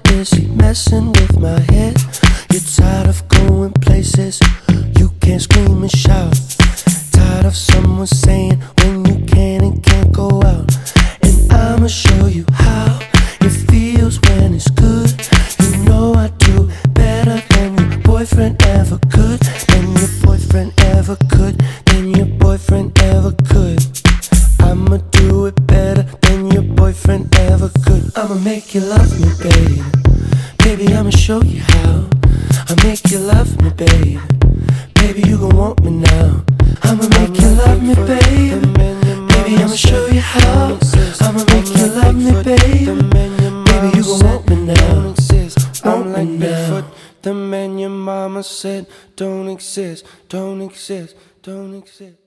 busy messing with my head. You're tired of going places you can't scream and shout. Tired of someone saying when you can and can't go out. And I'ma show you how it feels when it's good. You know I do better than your boyfriend ever could. Than your boyfriend ever could. Than your boyfriend ever could. I'ma do it better than your boyfriend ever could. I'ma make you love me, baby. Baby, I'ma show you how. I'll make you love me, baby. Baby, you gon' want me now. I'ma make you love me, baby. Baby, I'ma show you how. I'ma make you love me, baby. Baby, you gon' want me now. Want me now. The man your mama said don't exist, don't exist, don't exist.